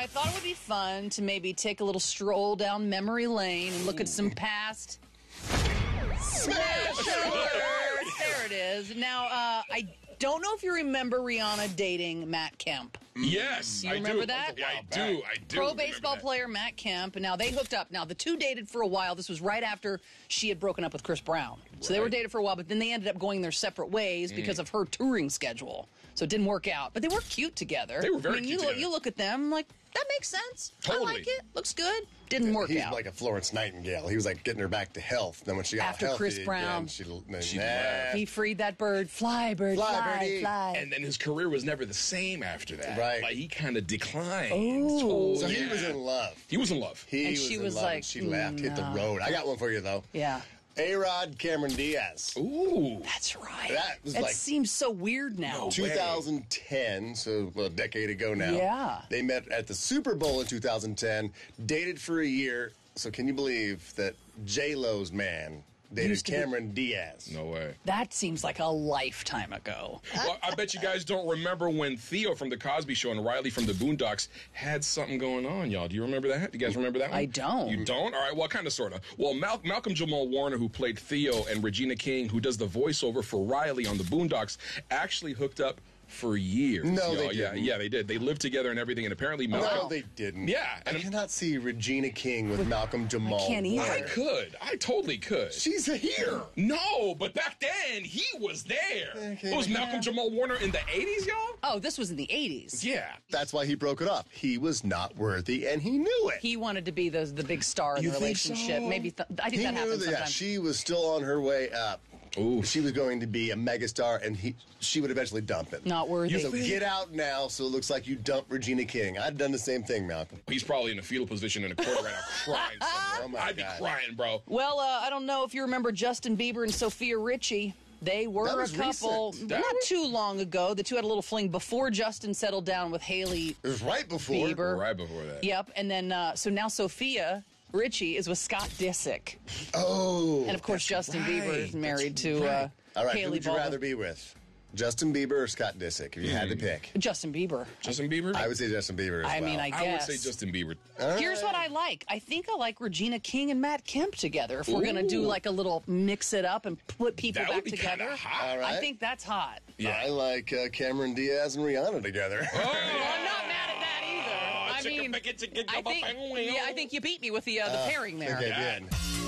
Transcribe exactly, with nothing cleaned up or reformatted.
I thought it would be fun to maybe take a little stroll down memory lane and look at some past smash alert. There it is. Now, uh, I don't know if you remember Rihanna dating Matt Kemp. Yes, you I remember do. that? I do. I do. Pro baseball player Matt Kemp. Now they hooked up. Now the two dated for a while. This was right after she had broken up with Chris Brown. So right. They were dated for a while, but then they ended up going their separate ways mm. because of her touring schedule. So it didn't work out. But they were cute together. They were very I mean, cute you, together. you look at them like that makes sense. Totally. I like it. Looks good. Didn't work He's out. He's like a Florence Nightingale. He was like getting her back to health. Then when she got after healthy Chris Brown, again, she, she nah. left. He freed that bird. Fly, bird, fly, fly, birdie. fly. And then his career was never the same after that. Right. Like he kind of declined. Oh. So yeah. he was in love. He was in love. He And was she in was love like, and she left, no. hit the road. I got one for you, though. Yeah. A-Rod, Cameron Diaz. Ooh. That's right. That was it like seems so weird now. No twenty ten, so a decade ago now. Yeah. They met at the Super Bowl in two thousand ten, dated for a year. So can you believe that J-Lo's man dated Used to be- Cameron Diaz? No way. That seems like a lifetime ago. Well, I bet you guys don't remember when Theo from The Cosby Show and Riley from The Boondocks had something going on, y'all. Do you remember that? Do you guys remember that one? I don't. You don't? All right, well, kind of, sort of. Well, Mal- Malcolm-Jamal Warner, who played Theo, and Regina King, who does the voiceover for Riley on The Boondocks, actually hooked up for years. No, y'all. they yeah, didn't. yeah, they did. They lived together and everything, and apparently Malcolm... No, they didn't. Yeah. I And cannot see Regina King with Malcolm Jamal. I can't either. I could. I totally could. She's here. No, but back then, he was there. Okay. Was Malcolm Jamal Warner in the eighties, y'all? Oh, this was in the eighties. Yeah. That's why he broke it up. He was not worthy, and he knew it. He wanted to be the the big star in You the think relationship. so? Maybe th- I think He that knew happens that yeah, sometimes. she was still on her way up. Ooh. She was going to be a megastar, and he she would eventually dump him. Not worthy. So get out now, so it looks like you dumped Regina King. I'd done the same thing, Malcolm. He's probably in a fetal position in a corner right now crying somewhere. Oh, my I'd God. be crying, bro. Well, uh, I don't know if you remember Justin Bieber and Sofia Richie. They were That a was couple recent. not That was- too long ago. The two had a little fling before Justin settled down with Haley It was right before. Bieber. Right before that. Yep, and then uh, so now Sophia Richie is with Scott Disick, Oh. and of course Justin right. Bieber is married That's to right. uh, All right, Haley who would you Baldwin. rather be with? Justin Bieber or Scott Disick, if you had to pick? Justin Bieber. Justin Bieber? I would say Justin Bieber as I well. mean, I I would guess. say Justin Bieber. Here's what I like. I think I like Regina King and Matt Kemp together. If we're going to do Ooh. like a little mix it up and put people That back would be together, kinda hot. All right. I think that's hot. Yeah. I like uh, Cameron Diaz and Rihanna together. Well, I'm not mad at that either. I chicken mean, chicken chicken I think, chicken yeah, I think you beat me with the uh, the pairing there. Okay, Yeah. good.